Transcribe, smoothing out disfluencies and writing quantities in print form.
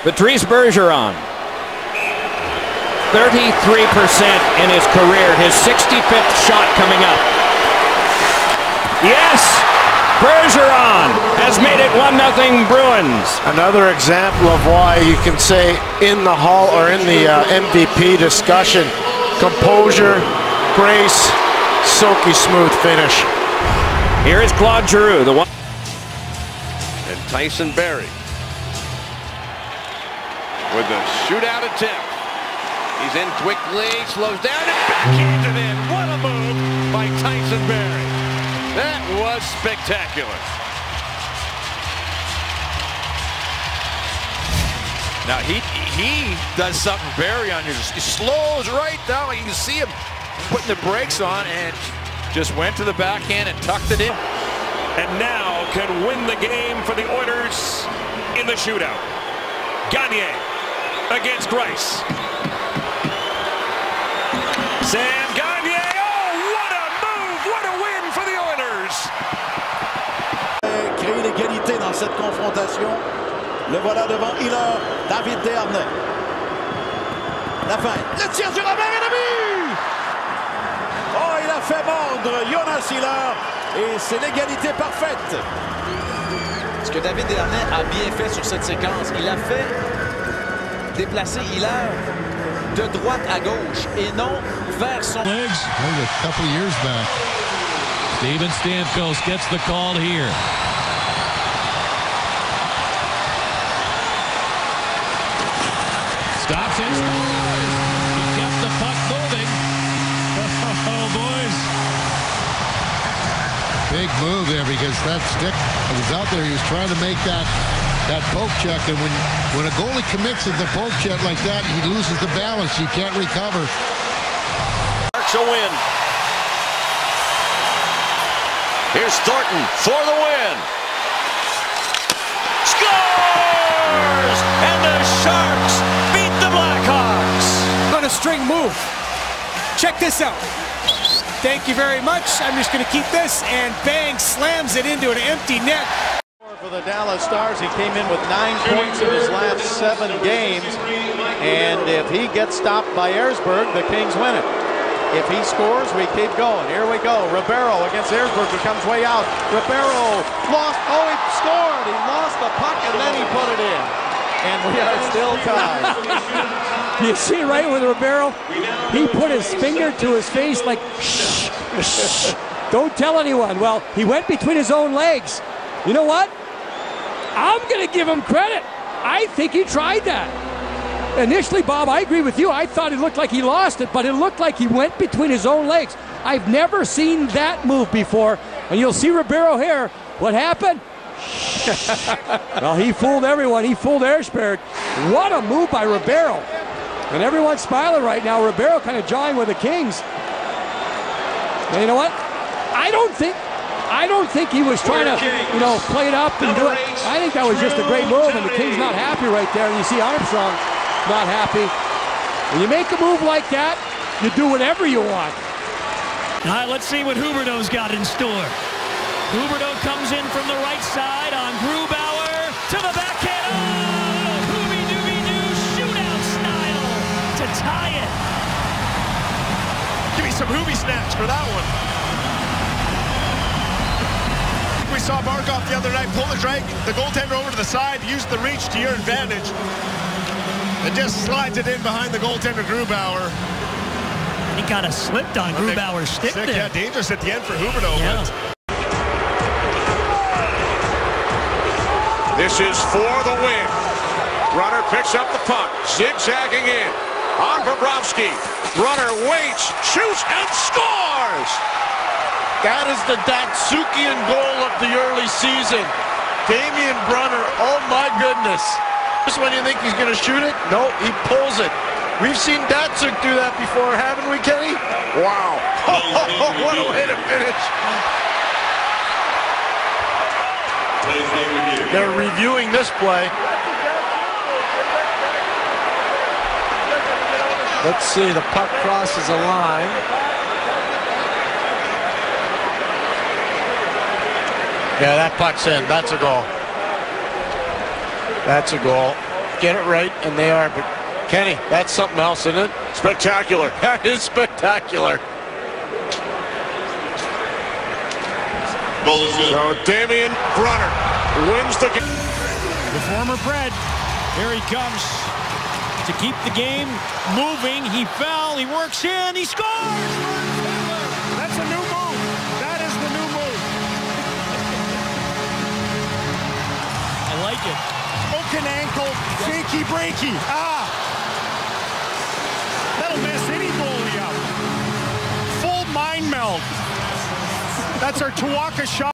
Patrice Bergeron, 33% in his career. His 65th shot coming up. Yes! Bergeron has made it 1-0 Bruins. Another example of why you can say in the Hall or in the MVP discussion, composure, grace, silky smooth finish. Here is Claude Giroux, the one. And Tyson Barrie with the shootout attempt. He's in quickly, slows down, and backhands it in. What a move by Tyson Barrie. That was spectacular. Now he does something Barrie on you. He slows right down. You can see him putting the brakes on and just went to the backhand and tucked it in. And now can win the game for the Oilers in the shootout. Gagne against Grice. Sam Gagne, oh, what a move, what a win for the Oilers. Créer l'égalité dans cette confrontation. Le voilà devant Hiller, David Desharnais. La fin, le tir du Robert et le but! Oh, il a fait mordre Jonas Hiller et c'est l'égalité parfaite. Ce que David Desharnais a bien fait sur cette séquence, il a fait déplacer Hiller de droite à gauche et non vers son... A couple of years back. Steven Stamkos gets the call here. Stops it. He kept the puck moving. Oh, boys. Big move there because that stick was out there. He was trying to make that poke check, and when a goalie commits at the poke check like that, he loses the balance. You can't recover. Sharks a win. Here's Thornton for the win. Scores! And the Sharks beat the Blackhawks. On a string move. Check this out. Thank you very much. I'm just going to keep this, and bang, slams it into an empty net. For the Dallas Stars, he came in with 9 points in his last 7 games, and if he gets stopped by Erzberg, the Kings win it. If he scores, we keep going. Here we go. Ribeiro against Erzberg, who comes way out. Ribeiro lost. Oh, he scored. He lost the puck, and then he put it in. And we are still tied. You see right with Ribeiro, he put his finger to his face like, shh, shh, don't tell anyone. Well, he went between his own legs. You know what? I'm going to give him credit. I think he tried that. Initially, Bob, I agree with you. I thought it looked like he lost it, but it looked like he went between his own legs. I've never seen that move before. And you'll see Ribeiro here. What happened? Well, he fooled everyone. He fooled Erzberg. What a move by Ribeiro. And everyone's smiling right now. Ribeiro kind of jawing with the Kings. And you know what? I don't think he was trying to, play it up and do it. I think that was just a great move, and the Kings not happy right there. And you see Armstrong not happy. When you make a move like that, you do whatever you want. All right, let's see what Huberdeau's got in store. Huberdeau comes in from the right side on Grubauer to the backhand. Oh, Hooby-Dooby-Doo shootout style to tie it. Give me some Hooby snaps for that one. We saw Barkov the other night pull the goaltender over to the side, use the reach to your advantage, and just slides it in behind the goaltender Grubauer. He kind of slipped on Grubauer's stick there. Yeah, dangerous at the end for Huberdeau. Yeah. This is for the win. Runner picks up the puck, zigzagging in. On Bobrovsky. Runner waits, shoots, and scores! That is the Datsukian goal of the early season. Damian Brunner, oh my goodness. Just when you think he's going to shoot it, no, he pulls it. We've seen Datsuk do that before, haven't we, Kenny? Wow. What a way to finish. They're reviewing this play. Let's see, the puck crosses a line. Yeah, that puck's in. That's a goal. That's a goal. get it right, and they are. But Kenny, that's something else, isn't it? Spectacular. That is spectacular. So Damien Brunner wins the game. The former Pred. Here he comes to keep the game moving. He fell. He works in. He scores. That's a new move. That is the new move. I like it. Broken ankle, shaky breaky. That'll mess any goalie up. Full mind meld. That's our Tuwaka shot.